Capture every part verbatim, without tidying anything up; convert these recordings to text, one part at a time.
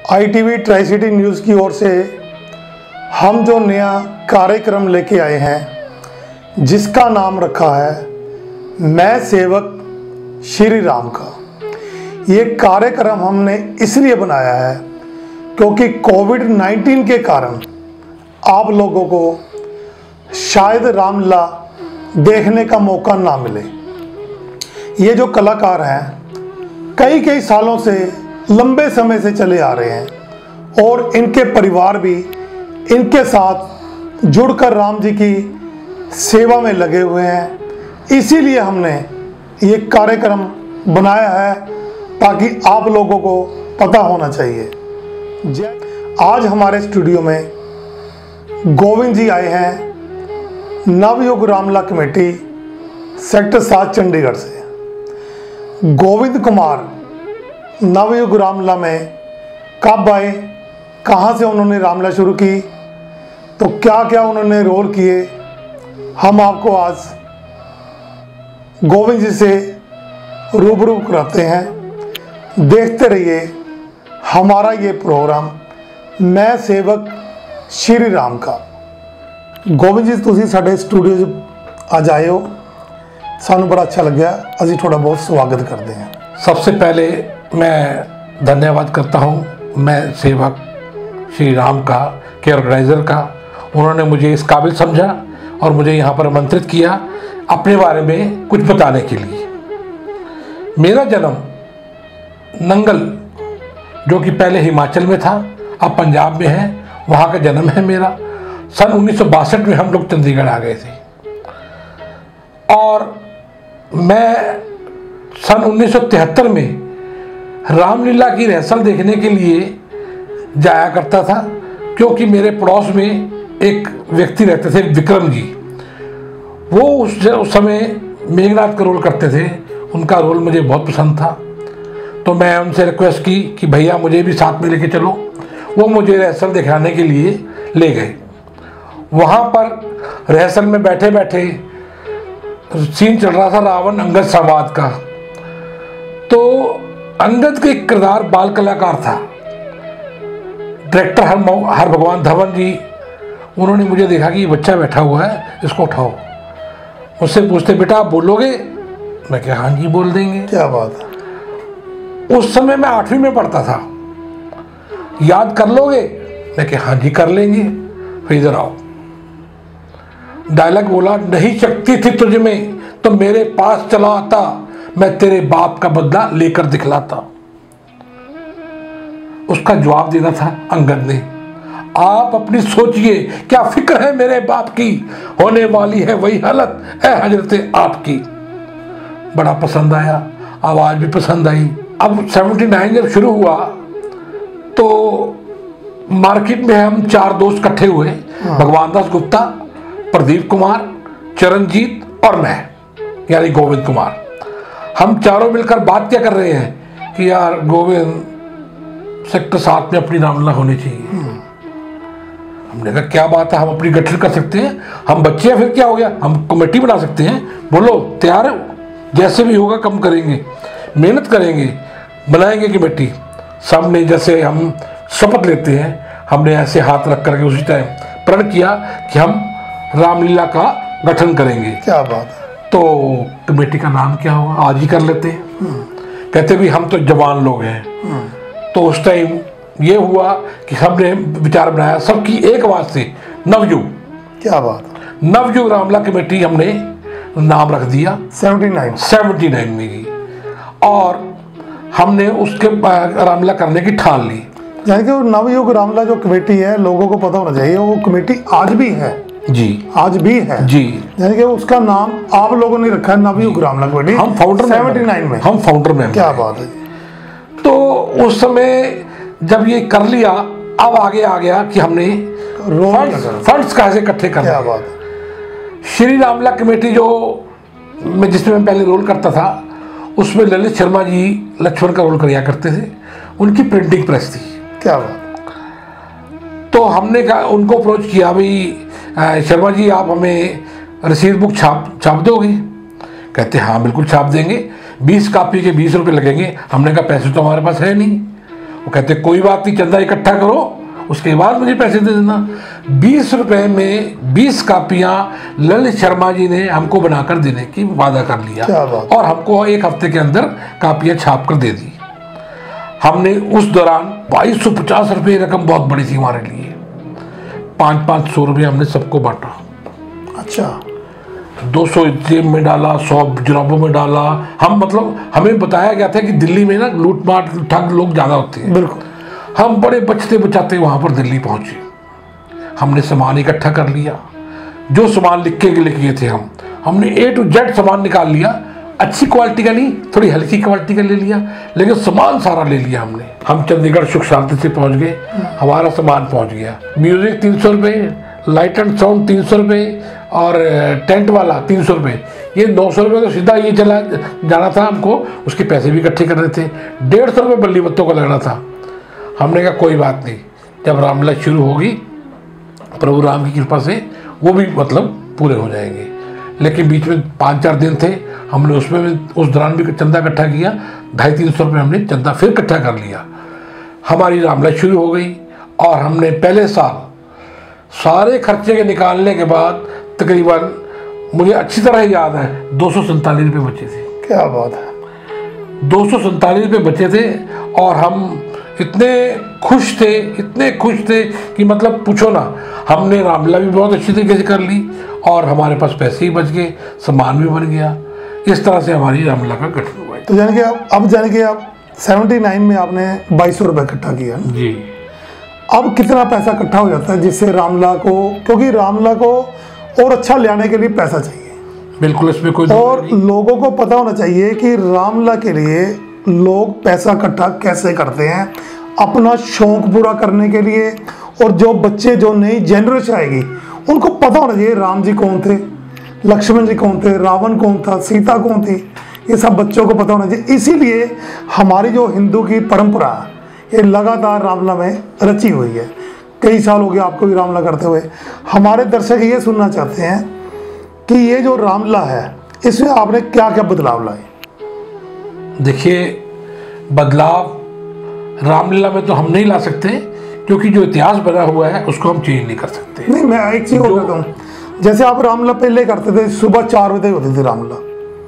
ITV tri city news की ओर से हम जो नया कार्यक्रम लेके आए हैं जिसका नाम रखा है मैं सेवक श्री राम का। ये कार्यक्रम हमने इसलिए बनाया है क्योंकि कोविड नाइन्टीन के कारण आप लोगों को शायद रामलीला देखने का मौका ना मिले। ये जो कलाकार हैं कई कई सालों से लंबे समय से चले आ रहे हैं और इनके परिवार भी इनके साथ जुड़कर राम जी की सेवा में लगे हुए हैं। इसीलिए हमने ये कार्यक्रम बनाया है ताकि आप लोगों को पता होना चाहिए। आज हमारे स्टूडियो में गोविंद जी आए हैं नवयुग रामलीला कमेटी सेक्टर सात चंडीगढ़ से। गोविंद कुमार नवयुग रामलीला में कब आए, कहाँ से उन्होंने रामलीला शुरू की, तो क्या क्या उन्होंने रोल किए, हम आपको आज गोविंद जी से रूबरू कराते हैं। देखते रहिए हमारा ये प्रोग्राम मैं सेवक श्री राम का। गोविंद जी तुसी साडे स्टूडियो 'ਚ आज आए हो, सानू बड़ा अच्छा लग्या, असी थोड़ा बहुत स्वागत करते हैं। सबसे पहले मैं धन्यवाद करता हूँ मैं सेवक श्री राम का के ऑर्गेनाइज़र का। उन्होंने मुझे इस काबिल समझा और मुझे यहाँ पर आमंत्रित किया अपने बारे में कुछ बताने के लिए। मेरा जन्म नंगल, जो कि पहले हिमाचल में था, अब पंजाब में है, वहाँ का जन्म है मेरा। सन उन्नीस सौ बासठ में हम लोग चंडीगढ़ आ गए थे और मैं सन उन्नीस सौ तिहत्तर में रामलीला की रिहर्सल देखने के लिए जाया करता था, क्योंकि मेरे पड़ोस में एक व्यक्ति रहते थे विक्रम जी। वो उस, उस समय मेघनाथ का रोल करते थे, उनका रोल मुझे बहुत पसंद था। तो मैं उनसे रिक्वेस्ट की कि भैया मुझे भी साथ में लेके चलो। वो मुझे रिहर्सल दिखाने के लिए ले गए। वहाँ पर रिहर्सल में बैठे बैठे सीन चल रहा था रावण अंगद संवाद का। तो अंगद के किरदार बाल कलाकार था, डायरेक्टर हर हर भगवान धवन जी। उन्होंने मुझे देखा कि ये बच्चा बैठा हुआ है, इसको उठाओ। मुझसे पूछते बेटा आप बोलोगे? मैं क्या हाँ जी बोल देंगे। क्या बात है। उस समय मैं आठवीं में पढ़ता था। याद कर लोगे? मैं क्या हाँ जी कर लेंगे। फिर इधर आओ। डायलॉग बोला, नहीं शक्ति थी तुझ में तो मेरे पास चला आता, मैं तेरे बाप का बदला लेकर दिखलाता। उसका जवाब देना था अंगद ने, आप अपनी सोचिए क्या फिक्र है मेरे बाप की, होने वाली है वही हालत है हजरत आपकी। बड़ा पसंद आया, आवाज भी पसंद आई। अब उन्यासी जब शुरू हुआ तो मार्केट में हम चार दोस्त इकट्ठे हुए, भगवान दास गुप्ता, प्रदीप कुमार, चरणजीत और मैं, यानी गोविंद कुमार। हम चारों मिलकर बात क्या कर रहे हैं कि यार गोविंद सेक्टर सात में अपनी रामलीला होनी चाहिए। हमने कहा क्या बात है, हम अपनी गठन कर सकते हैं, हम बच्चे हैं, फिर क्या हो गया, हम कमेटी बना सकते हैं। बोलो तैयार हो? जैसे भी होगा कम करेंगे, मेहनत करेंगे, बनाएंगे कमेटी। सामने जैसे हम शपथ लेते हैं, हमने ऐसे हाथ रख करके उसी टाइम प्रण किया कि हम रामलीला का गठन करेंगे। क्या बात है। तो कमेटी का नाम क्या होगा, आज ही कर लेते हैं। कहते भी हम तो जवान लोग हैं। तो उस टाइम ये हुआ कि हमने विचार बनाया सबकी एक आवाज से, नवयुग। क्या बात है। नवयुग रामलीला कमेटी हमने नाम रख दिया उन्यासी उन्यासी में की, और हमने उसके रामलीला करने की ठान ली। यानी कि वो नवयुग रामलीला जो कमेटी है, लोगों को पता होना चाहिए वो कमेटी आज भी है जी, आज भी है जी। यानी कि उसका नाम आप लोगों ने रखा है नवयुग रामलीला कमेटी। हम फाउंडर उन्यासी में हम फाउंडर में। क्या बात है। तो उस समय जब ये कर लिया, अब आगे आ गया कि हमने फंड्स कहाँ से इकट्ठे करना। क्या बात है। श्री रामलीला कमेटी जो मैं जिसमें मैं पहले रोल करता था, उसमें ललित शर्मा जी लक्ष्मण का रोल किया करते थे। उनकी प्रिंटिंग प्रेस थी। क्या बात। तो हमने कहा, उनको अप्रोच किया, भाई शर्मा जी आप हमें रसीद बुक छाप छाप दोगे? कहते हाँ बिल्कुल छाप देंगे, बीस कापी के बीस रुपये लगेंगे। हमने कहा पैसे तो हमारे पास है नहीं। वो कहते कोई बात नहीं, चंदा इकट्ठा करो, उसके बाद मुझे पैसे दे देना। बीस रुपए में बीस कापियां ललित शर्मा जी ने हमको बनाकर देने की वादा कर लिया और हमको एक हफ्ते के अंदर कापियां छाप कर दे दी। हमने उस दौरान बाईस सौ पचास रुपये रकम बहुत बड़ी थी हमारे लिए। पाँच पाँच सौ रुपये हमने सबको बांटा। अच्छा, दो सौ जेब में डाला, सौ जुराबों में डाला। हम मतलब हमें बताया गया था कि दिल्ली में ना लूट मार ठग लोग ज़्यादा होते हैं। बिल्कुल। हम बड़े बचते बचाते वहाँ पर दिल्ली पहुँचे। हमने सामान इकट्ठा कर लिया, जो सामान लिख के लेके गए थे हम हमने ए टू जेड सामान निकाल लिया। अच्छी क्वालिटी का नहीं, थोड़ी हल्की क्वालिटी का ले लिया, लेकिन सामान सारा ले लिया हमने। हम चंडीगढ़ सुख शांति से पहुँच गए, हमारा सामान पहुँच गया। म्यूजिक तीन सौ रुपये, लाइट एंड साउंड तीन सौ रुपये और टेंट वाला तीन सौ रुपये। ये नौ सौ रुपये तो सीधा ये चला जाना था हमको, उसके पैसे भी इकट्ठे करने थे। डेढ़ सौ रुपये बल्ली बत्तों का लगना था। हमने कहा कोई बात नहीं, जब रामलीला शुरू होगी प्रभु राम की कृपा से वो भी मतलब पूरे हो जाएंगे। लेकिन बीच में पाँच चार दिन थे, हमने उसमें भी उस दौरान भी चंदा इकट्ठा किया। ढाई तीन सौ रुपये हमने चंदा फिर इकट्ठा कर लिया। हमारी रामलीला शुरू हो गई और हमने पहले साल सारे खर्चे के निकालने के बाद तकरीबन, मुझे अच्छी तरह याद है, दो सौ सैंतालीस रुपये बचे थे। क्या बात है, दो सौ सैंतालीस रुपये बचे थे और हम इतने खुश थे, इतने खुश थे कि मतलब पूछो ना। हमने रामलीला भी बहुत अच्छी तरीके से कर ली और हमारे पास पैसे ही बच गए, सामान भी बन गया। इस तरह से हमारी रामलीला का गठन हुआ। तो यानी कि अब जाने कि अब सेवेंटी नाइन में आपने बाईस सौ रुपये इकट्ठा किया जी। अब कितना पैसा इकट्ठा हो जाता है जिससे रामलीला को, क्योंकि रामलीला को और अच्छा लाने के लिए पैसा चाहिए। बिल्कुल, इसमें कोई और लोगों को पता होना चाहिए कि रामलीला के लिए लोग पैसा इकट्ठा कैसे करते हैं, अपना शौक पूरा करने के लिए। और जो बच्चे, जो नई जनरेशन आएगी, उनको पता होना चाहिए राम जी कौन थे, लक्ष्मण जी कौन थे, रावण कौन था, सीता कौन थी, ये सब बच्चों को पता होना चाहिए। इसीलिए हमारी जो हिंदू की परंपरा ये लगातार रामलीला में रची हुई है। कई साल हो गए आपको भी रामलीला करते हुए। हमारे दर्शक ये सुनना चाहते हैं कि ये जो रामलीला है इसमें आपने क्या क्या बदलाव लाए? देखिए, बदलाव रामलीला में तो हम नहीं ला सकते, क्योंकि जो इतिहास बना हुआ है उसको हम चेंज नहीं कर सकते। नहीं, मैं एक चीज और कहता हूँ, जैसे आप रामलीला पहले करते थे, सुबह चार बजे होती थी रामलीला।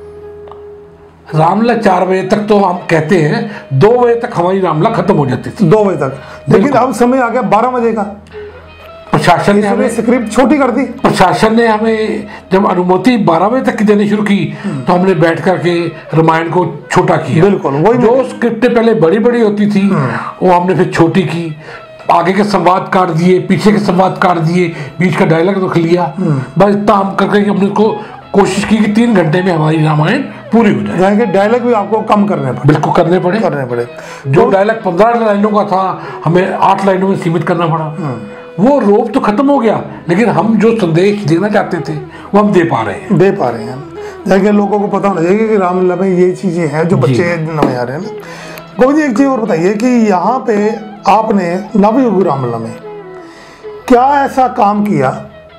रामलीला चार बजे तक तो हम कहते हैं, दो बजे तक हमारी रामलीला खत्म हो जाती थी। दो बजे तक, लेकिन अब समय आ गया बारह बजे का। प्रशासन ने हमें स्क्रिप्ट छोटी कर दी। प्रशासन ने हमें जब अनुमति बारह बजे तक की देनी शुरू की तो हमने बैठ करके रामायण को छोटा किया। बिल्कुल, वही जो स्क्रिप्टें पहले बड़ी बड़ी होती थी वो हमने फिर छोटी की। आगे के संवाद काट दिए, पीछे के संवाद काट दिए, बीच का डायलॉग रख लिया। बस इतना हम करके हमने को कोशिश की कि तीन घंटे में हमारी रामायण पूरी हो जाए। कि डायलॉग भी आपको कम करने पड़े। बिल्कुल करने पड़े करने पड़े जो तो, डायलॉग पंद्रह लाइनों का था हमें आठ लाइनों में सीमित करना पड़ा। वो रोप तो खत्म हो गया, लेकिन हम जो संदेश देना चाहते थे वो हम दे पा रहे हैं दे पा रहे हैं जैसे लोगों को पता होना चाहिए कि रामलीला में ये चीज़ें हैं जो बच्चे नए आ रहे हैं ना। गोविंद जी, एक चीज़ और बताइए कि यहाँ पे आपने नवयुग रामलीला में क्या ऐसा काम किया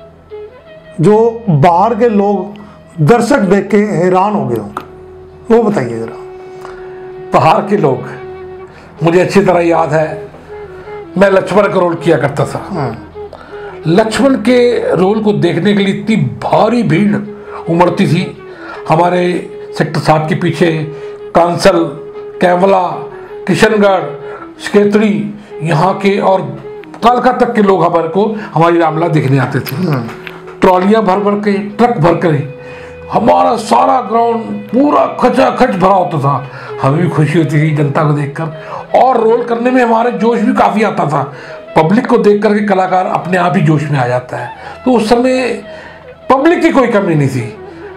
जो बाहर के लोग, दर्शक देख के हैरान हो गए हों, वो बताइए जरा। बाहर के लोग, मुझे अच्छी तरह याद है, मैं लक्ष्मण का रोल किया करता था। लक्ष्मण के रोल को देखने के लिए इतनी भारी भीड़ उमड़ती थी। हमारे सेक्टर सात के पीछे कांसल, कैवला, किशनगढ़, स्केतड़ी, यहाँ के और कालका तक के लोग हमारे को हमारी रामलीला देखने आते थे। ट्रॉलियाँ भर भर के, ट्रक भर कर हमारा सारा ग्राउंड पूरा खचाखच भरा होता था। हमें भी खुशी होती थी जनता को देखकर, और रोल करने में हमारे जोश भी काफ़ी आता था। पब्लिक को देख करके कलाकार अपने आप ही जोश में आ जाता है। तो उस समय पब्लिक की कोई कमी नहीं थी,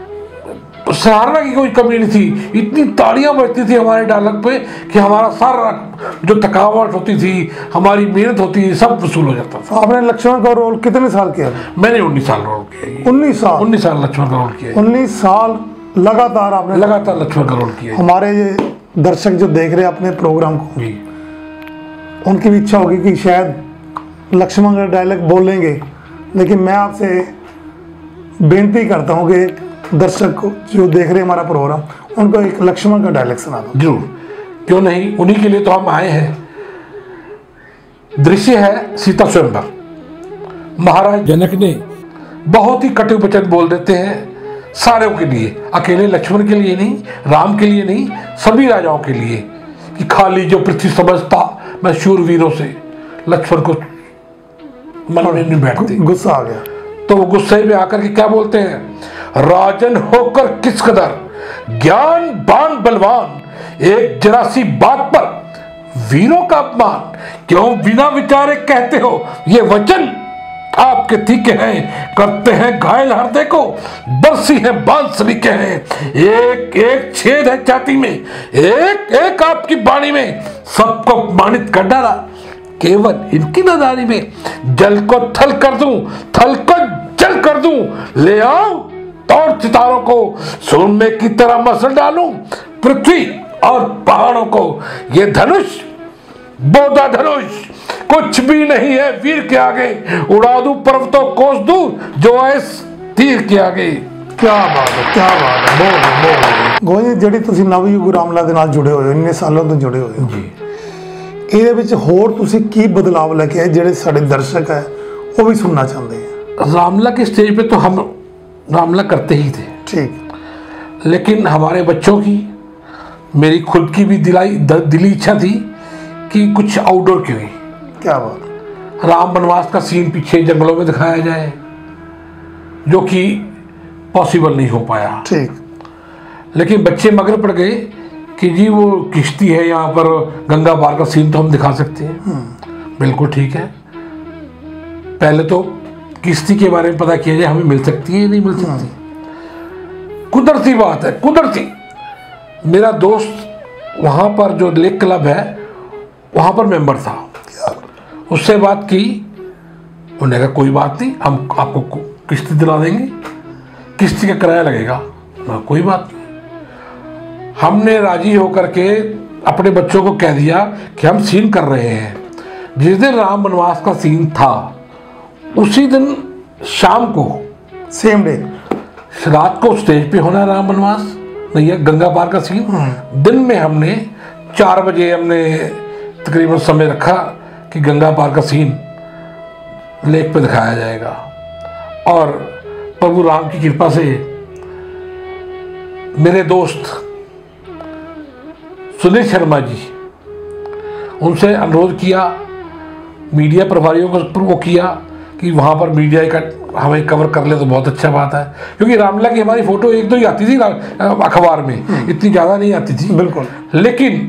सराहना की कोई कमी नहीं थी। इतनी तालियां बजती थी हमारे डायलॉग पे कि हमारा सारा जो थकावट होती थी, हमारी मेहनत होती थी, सब वसूल हो जाता था। आपने लक्ष्मण का रोल कितने साल किया? मैंने उन्नीस साल रोल किया। उन्नीस साल उन्नीस साल लक्ष्मण का रोल किया। उन्नीस साल लगातार आपने लगातार लक्ष्मण का रोल किया। हमारे ये दर्शक जो देख रहे हैं अपने प्रोग्राम को, जी, उनकी भी इच्छा होगी कि शायद लक्ष्मण का डायलॉग बोलेंगे, लेकिन मैं आपसे बेनती करता हूँ कि एक दर्शक को जो देख रहे हैं हमारा प्रोग्राम, उनको एक लक्ष्मण का डायलॉग सुना दो। जरूर, क्यों नहीं, उन्हीं के लिए तो हम आए हैं। दृश्य है सीता स्वयंवर। महाराज जनक ने बहुत ही कटु वचन बोल देते हैं सारों के लिए, अकेले लक्ष्मण के लिए नहीं, राम के लिए नहीं, सभी राजाओं के लिए, कि खाली जो पृथ्वी समझता मैं शूरवीरों से। लक्ष्मण को मन में नहीं बैठती, गुस्सा आ गया। तो वो गुस्से में आकर के क्या बोलते हैं, राजन होकर किस कदर ज्ञान बान बलवान, एक जरा सी बात पर वीरों का अपमान, क्यों बिना विचारे कहते हो ये वचन, आपके तीखे हैं करते हैं घायल हृदय को, बरसी है बांसुरी के हैं, एक एक छेद है छाती में, एक एक आपकी बाणी में, सबको अपमानित कर डाला केवल इनकी नादानी में, जल को थल कर दूं, थल को जल कर दूं, ले आओ और सितारों को सोने की तरह मसल डालूं, पृथ्वी और पहाड़ों को ये धनुष बोधा धनुष कुछ भी नहीं है वीर के आगे, उड़ा दूं पर्वतों कोस दूं जो ऐस तीर के आगे। क्या बात है, क्या बात है। बहुत बहुत गोविंद जी, ਜਿਹੜੀ ਤੁਸੀਂ ਨਵਯੁਗ ਰਾਮਲਾ ਦੇ ਨਾਲ ਜੁੜੇ ਹੋਏ ਹੋ, ਇੰਨੇ ਸਾਲਾਂ ਤੋਂ ਜੁੜੇ ਹੋਏ ਹੋ ਜੀ, ਇਹਦੇ ਵਿੱਚ ਹੋਰ ਤੁਸੀਂ ਕੀ ਬਦਲਾਵ ਲੈ ਕੇ ਆਏ ਜਿਹੜੇ ਸਾਡੇ ਦਰਸ਼ਕ ਹੈ वो भी सुनना चाहते हैं? रामला के स्टेज पे तो हम रामला करते ही थे, ठीक, लेकिन हमारे बच्चों की, मेरी खुद की भी दिलाई दिली इच्छा थी कि कुछ आउटडोर क्यों ही, क्या बात, राम वनवास का सीन पीछे जंगलों में दिखाया जाए, जो कि पॉसिबल नहीं हो पाया। ठीक, लेकिन बच्चे मगर पड़ गए कि जी वो किश्ती है यहाँ पर, गंगा पार का सीन तो हम दिखा सकते हैं। बिल्कुल ठीक है, पहले तो किश्ती के बारे में पता किया जाए, हमें मिल सकती है नहीं मिल सकती, कुदरती बात है, कुदरती। मेरा दोस्त वहाँ पर जो लेक क्लब है वहाँ पर मेंबर था, उससे बात की, उन्होंने कहा कोई बात नहीं, हम आपको किश्ती दिला देंगे, किश्ती का किराया लगेगा, ना कोई बात नहीं। हमने राजी होकर के अपने बच्चों को कह दिया कि हम सीन कर रहे हैं। जिस दिन राम वनवास का सीन था उसी दिन शाम को, सेम डे, रात को स्टेज पे होना राम वनवास नहीं है, गंगा पार का सीन। दिन में हमने चार बजे हमने तकरीबन समय रखा कि गंगा पार का सीन लेक पे दिखाया जाएगा, और प्रभु राम की कृपा से मेरे दोस्त सुनील शर्मा जी, उनसे अनुरोध किया, मीडिया प्रभारियों को वो किया कि वहाँ पर मीडिया का हमें कवर कर ले तो बहुत अच्छा बात है, क्योंकि रामला की हमारी फोटो एक दो ही आती थी अखबार में, इतनी ज़्यादा नहीं आती थी। बिल्कुल, लेकिन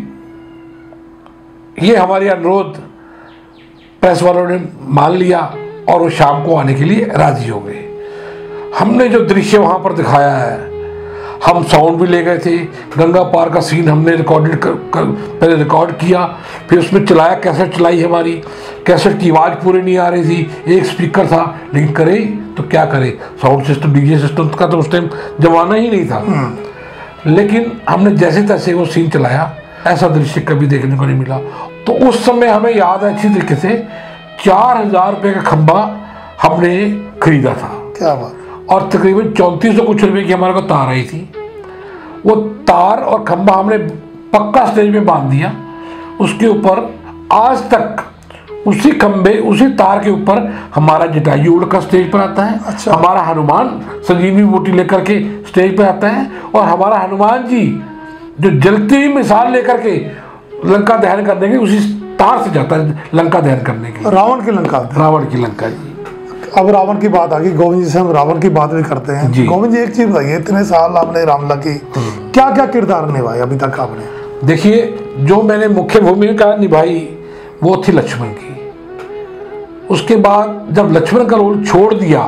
ये हमारी अनुरोध प्रेस वालों ने मान लिया और वो शाम को आने के लिए राजी हो गए। हमने जो दृश्य वहाँ पर दिखाया है, हम साउंड भी ले गए थे, गंगा पार का सीन हमने रिकॉर्डेड कर, कर पहले रिकॉर्ड किया, फिर उसमें चलाया, कैसेट चलाई हमारी, कैसेट की आवाज़ पूरी नहीं आ रही थी, एक स्पीकर था, लेकिन करे तो क्या करे, साउंड सिस्टम डीजे सिस्टम का तो उस टाइम जमाना ही नहीं था। लेकिन हमने जैसे तैसे वो सीन चलाया, ऐसा दृश्य कभी देखने को नहीं मिला। तो उस समय हमें याद है अच्छी तरीके से, चार हजार रुपये का खंबा हमने खरीदा था, क्या बात, और तकरीबन चौंतीस सौ कुछ रुपये की हमारे को तार आई थी। वो तार और खंबा हमने पक्का स्टेज में बांध दिया, उसके ऊपर आज तक उसी खंबे उसी तार के ऊपर हमारा जटायु उड़कर स्टेज पर आता है। अच्छा। हमारा हनुमान संजीवनी बूटी लेकर के स्टेज पर आता है, और हमारा हनुमान जी जो जलती हुई मिसाल लेकर के लंका दहन करने के उसी तार से जाता है लंका दहन करने के, रावण की लंका, रावण की लंका जी। अब रावण की बात आ गई, गोविंद जी से हम रावण की बात भी करते हैं जी। गोविंद जी, एक चीज बताइए, इतने साल आपने रामला की क्या क्या किरदार निभाए अभी तक आपने? देखिए, जो मैंने मुख्य भूमिका निभाई वो थी लक्ष्मण की। उसके बाद जब लक्ष्मण का रोल छोड़ दिया,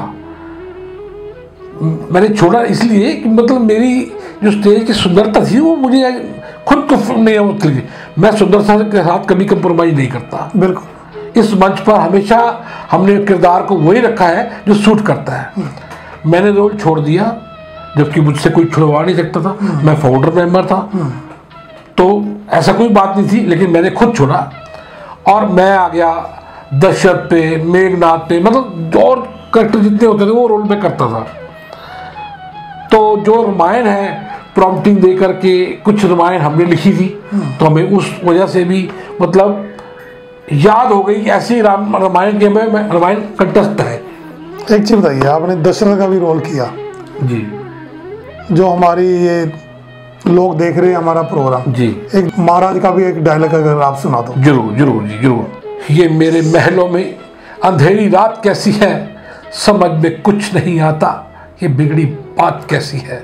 मैंने छोड़ा इसलिए कि मतलब मेरी जो स्टेज की सुंदरता थी वो मुझे खुद को नहीं होती थी। मैं सुंदरता के साथ कभी कंप्रोमाइज नहीं करता। बिल्कुल, इस मंच पर हमेशा हमने किरदार को वही रखा है जो सूट करता है। मैंने रोल छोड़ दिया, जबकि मुझसे कोई छुड़वा नहीं सकता था, मैं फाउंडर मेंबर था, तो ऐसा कोई बात नहीं थी, लेकिन मैंने खुद छोड़ा और मैं आ गया दशरथ पे, मेघनाथ पे, मतलब और करेक्टर जितने होते थे वो रोल में करता था। तो जो रामायण है प्रॉम्प्टिंग दे करके कुछ रामायण हमने लिखी थी, तो हमें उस वजह से भी मतलब याद हो गई ऐसी राम रामायण के में रामायण कंटस्ट है। एक चीज बताइए, आपने दशरथ का भी रोल किया जी, जो हमारी ये लोग देख रहे हैं हमारा प्रोग्राम जी, एक महाराज का भी एक डायलॉग अगर आप सुना दो। जरूर जरूर जी जरूर। ये मेरे महलों में अंधेरी रात कैसी है, समझ में कुछ नहीं आता, ये बिगड़ी बात कैसी है।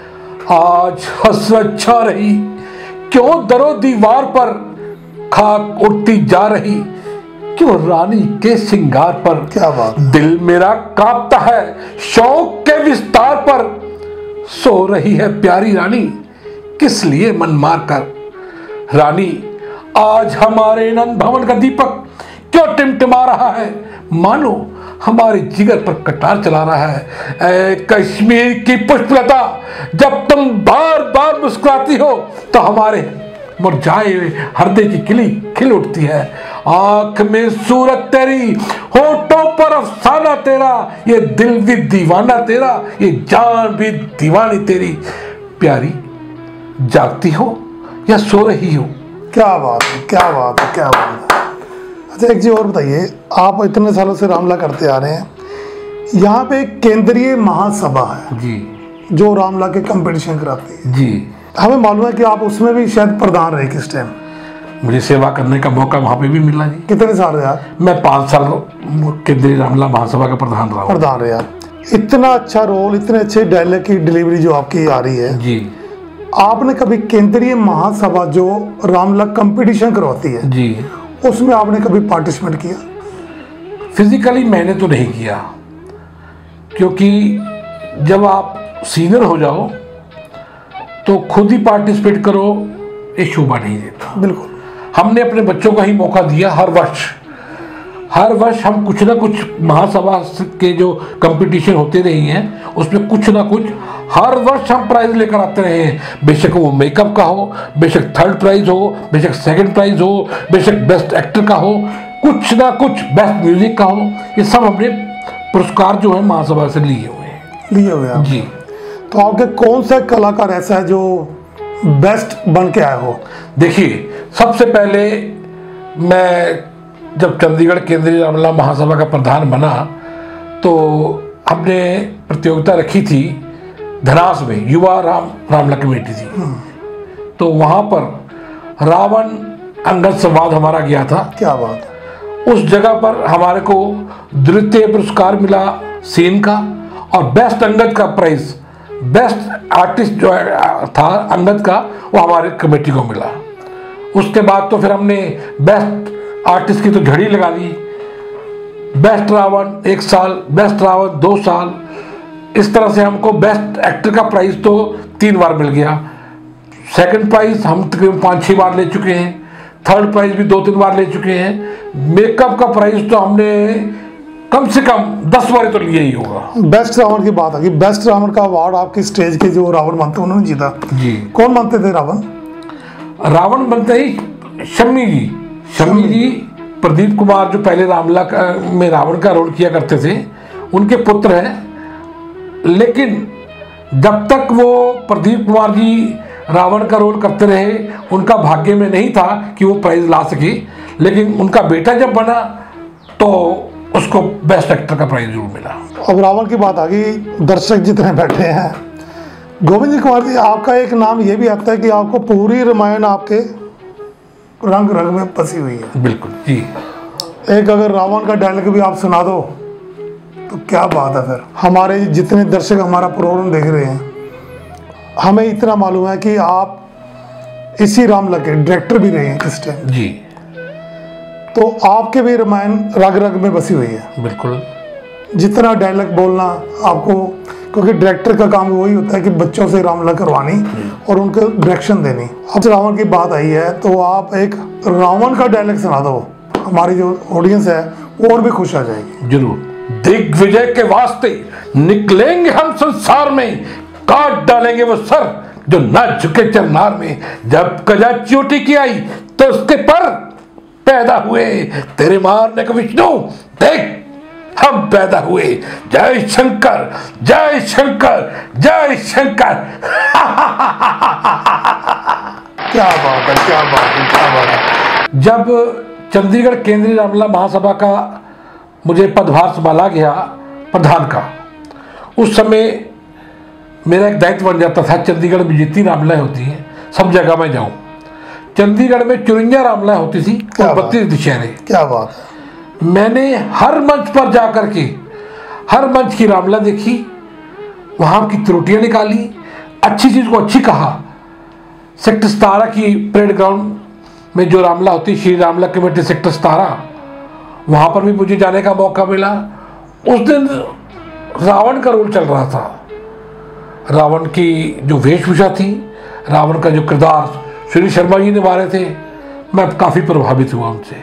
आज हसरत छा रही, क्यों दरो दीवार पर खाक उड़ती जा रही, क्यों रानी के सिंगार पर। क्या बात। दिल मेरा कांपता है शौक के विस्तार पर, सो रही है प्यारी रानी किस लिए मन मार कर। रानी आज हमारे नंद भवन का दीपक क्यों टिमटिमा रहा है, मानो हमारे जिगर पर कटार चला रहा है। ऐ कश्मीर की पुष्पलता, जब तुम बार बार मुस्कुराती हो तो हमारे मुरझाए हृदय की किली खिल उठती है। आंख में सूरत तेरी, होठों पर अफसाना तेरा, ये दिल भी दीवाना तेरा, ये जान भी दीवानी तेरी। प्यारी जागती हो या सो रही हो। क्या बात है, क्या बात है, क्या बात है। अच्छा एक चीज और बताइए, आप इतने सालों से रामलीला करते आ रहे हैं, यहाँ पे एक केंद्रीय महासभा है जी, जो रामलीला के कंपटीशन कराती है जी। हमें मालूम है कि आप उसमें भी शायद प्रधान रहे किस टाइम। मुझे सेवा करने का मौका वहाँ पे भी मिला जी। कितने साल रहे आप? मैं पाँच साल केंद्रीय रामलीला महासभा का प्रधान रहा हूँ। प्रधान रहे आप। इतना अच्छा रोल, इतने अच्छे डायलॉग की डिलीवरी जो आपकी आ रही है जी। आपने कभी केंद्रीय महासभा जो रामलीला कंपटीशन करवाती है जी, उसमें आपने कभी पार्टिसिपेट किया? फिजिकली मैंने तो नहीं किया, क्योंकि जब आप सीनियर हो जाओ तो खुद ही पार्टिसिपेट करो, ये शोभा नहीं देता। बिल्कुल। हमने अपने बच्चों को ही मौका दिया। हर वर्ष हर वर्ष हम कुछ ना कुछ महासभा के जो कंपटीशन होते रहे हैं उसमें कुछ ना कुछ हर वर्ष हम प्राइज लेकर आते रहे हैं। बेशक वो मेकअप का हो, बेशक थर्ड प्राइज हो, बेशक सेकंड प्राइज हो, बेशक बेस्ट एक्टर का हो, कुछ ना कुछ बेस्ट म्यूजिक का हो, ये सब हमने पुरस्कार जो है महासभा से लिए हुए हैं। लिए हुए हैं जी। तो आपके कौन सा कलाकार ऐसा है जो बेस्ट बन के आए हो? देखिए, सबसे पहले मैं जब चंडीगढ़ केंद्रीय रामलीला महासभा का प्रधान बना तो हमने प्रतियोगिता रखी थी धनास में, युवा राम रामलीला कमेटी थी। तो वहाँ पर रावण अंगद संवाद हमारा गया था। क्या बात है। उस जगह पर हमारे को द्वितीय पुरस्कार मिला सीन का, और बेस्ट अंगद का प्राइज, बेस्ट आर्टिस्ट जो था अंगद का, वो हमारे कमेटी को मिला। उसके बाद तो फिर हमने बेस्ट आर्टिस्ट की तो झड़ी लगा ली। बेस्ट रावण एक साल, बेस्ट रावण दो साल, इस तरह से हमको बेस्ट एक्टर का प्राइज तो तीन बार मिल गया। सेकंड प्राइज हम तकरीबन पाँच छः बार ले चुके हैं, थर्ड प्राइज भी दो तीन बार ले चुके हैं। मेकअप का प्राइज तो हमने कम से कम दस बार तो लिए ही होगा। बेस्ट रावण की बात आ गई, बेस्ट रावण का अवार्ड आपकी स्टेज के जो रावण बनते उन्होंने जीता। जी। कौन बनते थे रावण? रावण बनते ही शम्मी जी। शम्मी जी प्रदीप कुमार जो पहले रामलीला में रावण का रोल किया करते थे, उनके पुत्र हैं। लेकिन जब तक वो प्रदीप कुमार जी रावण का रोल करते रहे, उनका भाग्य में नहीं था कि वो प्राइज ला सके। लेकिन उनका बेटा जब बना तो उसको बेस्ट एक्टर का प्राइज जरूर मिला। अब रावण की बात आ गई, दर्शक जितने बैठे हैं, गोविंद जी कुमार जी, आपका एक नाम ये भी आता है कि आपको पूरी रामायण आपके रंग रंग में बसी हुई है। बिल्कुल जी। एक अगर रावण का डायलॉग भी आप सुना दो तो क्या बात है। फिर हमारे जितने दर्शक हमारा प्रोग्राम देख रहे हैं, हमें इतना मालूम है कि आप इसी रामलीला के डायरेक्टर भी रहे हैं किस टाइम जी। तो आपके भी रामायण रग रग में बसी हुई है। बिल्कुल। जितना डायलॉग बोलना आपको, क्योंकि डायरेक्टर का काम वही होता है कि बच्चों से रामलीला करवानी और उनको डायरेक्शन देनी। अब रावण की बात आई है तो आप एक रावण का डायलॉग सुना दो, हमारी जो ऑडियंस है वो और भी खुश आ जाएगी। जरूर। दिग्विजय के वास्ते निकलेंगे हम संसार में, काट डालेंगे वो सर जो ना झुके चरनार में। जब कजा चोटी की आई तो उसके पर पैदा हुए, तेरे मारने को विष्णु देख हम पैदा हुए। जय शंकर, जय शंकर, जय शंकर। क्या बात है, क्या बात है, क्या बात है। जब चंडीगढ़ केंद्रीय रामलीला महासभा का मुझे पदभार संभाला गया प्रधान का। उस समय मेरा एक दायित्व बन जाता था, चंडीगढ़ में जितनी रामलीलाएं होती हैं सब जगह मैं जाऊं। चंडीगढ़ में चुरंजा रामलीला होती थी और बत्तीस दशहरे। क्या बात है। मैंने हर मंच पर जा कर के हर मंच की रामलीला देखी, वहाँ की त्रुटियाँ निकाली, अच्छी चीज़ को अच्छी कहा। सेक्टर सतारह की परेड ग्राउंड में जो रामलीला होती, श्री रामलीला कमेटी सेक्टर सतारह, वहाँ पर भी मुझे जाने का मौका मिला। उस दिन रावण का रोल चल रहा था। रावण की जो वेशभूषा थी, रावण का जो किरदार श्री शर्मा जी निभा रहे थे, मैं काफ़ी प्रभावित हुआ उनसे।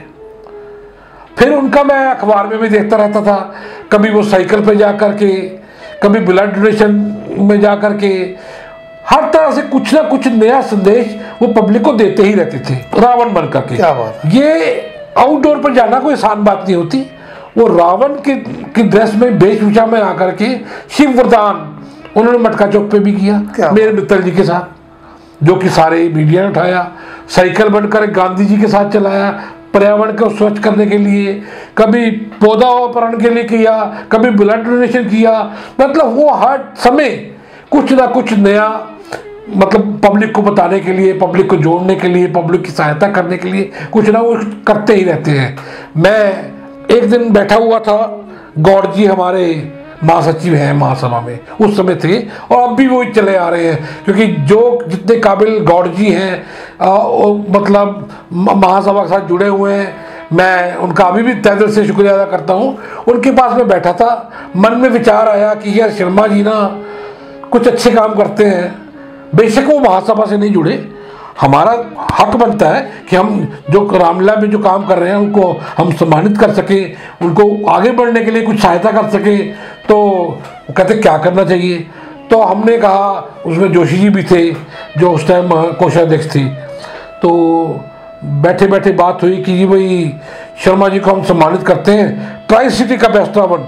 फिर उनका मैं अखबार में भी देखता रहता था, कभी वो साइकिल पे जा कर के, कभी ब्लड डोनेशन में जा कर के, हर तरह से कुछ ना कुछ नया संदेश वो पब्लिक को देते ही रहते थे रावण बन करके। क्या बात है। ये आउटडोर पर जाना कोई आसान बात नहीं होती। वो रावण की, की ड्रेस में, वेशभूषा में आकर के शिव वरदान उन्होंने मटका चौक पे भी किया मेरे मित्र जी के साथ, जो कि सारे मीडिया ने उठाया। साइकिल बनकर गांधी जी के साथ चलाया, पर्यावरण को स्वच्छ करने के लिए, कभी पौधारोपण के लिए किया, कभी ब्लड डोनेशन किया। मतलब वो हर समय कुछ ना कुछ नया, मतलब पब्लिक को बताने के लिए, पब्लिक को जोड़ने के लिए, पब्लिक की सहायता करने के लिए कुछ ना कुछ करते ही रहते हैं। मैं एक दिन बैठा हुआ था, गौड़ जी हमारे महासचिव हैं महासभा में उस समय थे, और अब भी वो चले आ रहे हैं, क्योंकि जो जितने काबिल गौड़ जी हैं आ, मतलब महासभा के साथ जुड़े हुए हैं, मैं उनका अभी भी तहे दिल से शुक्रिया अदा करता हूँ। उनके पास में बैठा था, मन में विचार आया कि यार शर्मा जी ना कुछ अच्छे काम करते हैं। बेशक वो महासभा से नहीं जुड़े, हमारा हक बनता है कि हम जो रामलीला में जो काम कर रहे हैं उनको हम सम्मानित कर सकें, उनको आगे बढ़ने के लिए कुछ सहायता कर सकें। तो वो कहते क्या करना चाहिए, तो हमने कहा, उसमें जोशी जी भी थे जो उस टाइम कोषाध्यक्ष थी, तो बैठे बैठे बात हुई कि जी भाई शर्मा जी को हम सम्मानित करते हैं, ट्राई सिटी का बेस्ट रावण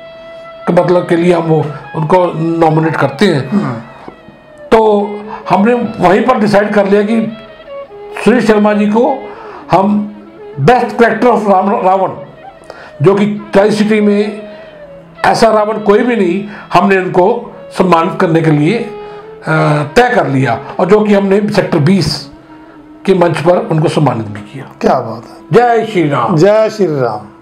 के मतलब के लिए हम वो उनको नॉमिनेट करते हैं। तो हमने वहीं पर डिसाइड कर लिया कि श्री शर्मा जी को हम बेस्ट कैरेक्टर ऑफ रावण, जो कि ट्राई सिटी में ऐसा रावण कोई भी नहीं, हमने उनको सम्मानित करने के लिए तय कर लिया, और जो कि हमने सेक्टर बीस के मंच पर उनको सम्मानित भी किया। क्या बात है। जय श्री राम। जय श्री राम।